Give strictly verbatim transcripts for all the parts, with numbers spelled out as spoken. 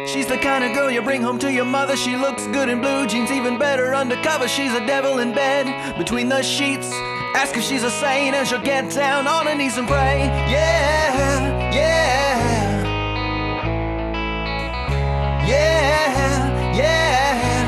She's the kind of girl you bring home to your mother. She looks good in blue jeans, even better undercover. She's a devil in bed, between the sheets. Ask if she's a saint and she'll get down on her knees and pray. Yeah, yeah, yeah, yeah.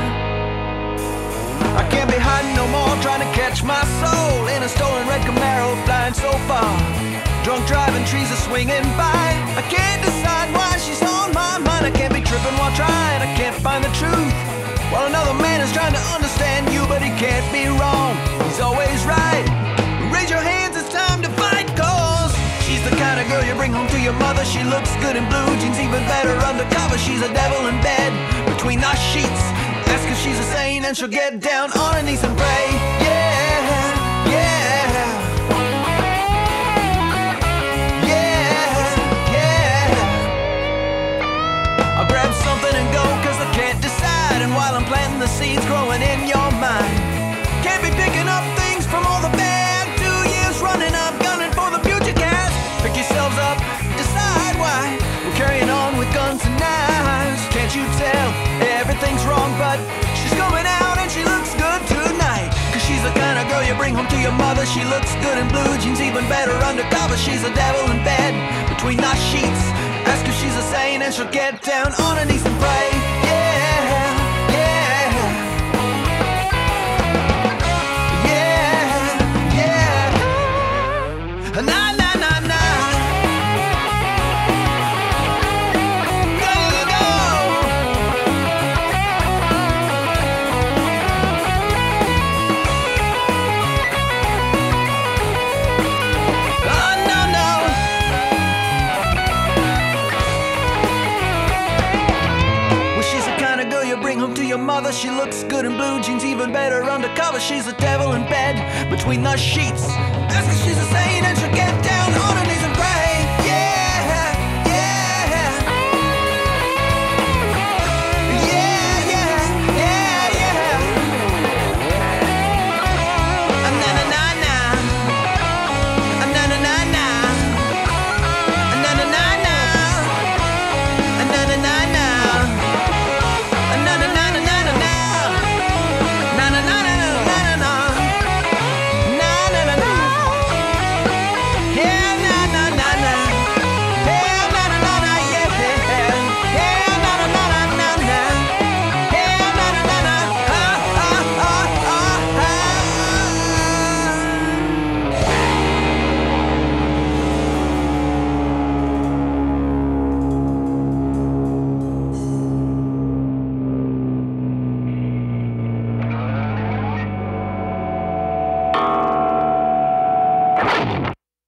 I can't be hiding no more, trying to catch my soul in a stolen red Camaro, flying so far. Drunk driving, trees are swinging by. I can't decide why she's on my mind. I can't be tripping while trying, I can't find the truth, while another man is trying to understand you, but he can't be wrong, he's always right. Raise your hands, it's time to fight, cause she's the kind of girl you bring home to your mother. She looks good in blue jeans, even better undercover. She's a devil in bed, between the sheets. Ask if she's a saint and she'll get down on her knees and pray. Yeah, yeah, and while I'm planting the seeds growing in your mind, can't be picking up things from all the bad. Two years running, I'm gunning for the future cast. Pick yourselves up, decide why we're carrying on with guns and knives. Can't you tell everything's wrong, but she's going out and she looks good tonight, cause she's the kind of girl you bring home to your mother. She looks good in blue jeans, even better undercover. She's a devil in bed, between the sheets. Ask if she's a saint and she'll get down on her knees and pray. Yeah, na na na na, go go. Oh no no. Well, she's the kind of girl you bring home to your mother. She looks good in blue jeans, even better undercover. She's a devil in bed, between the sheets. Ask if she's a saint and she'll get down on her knees.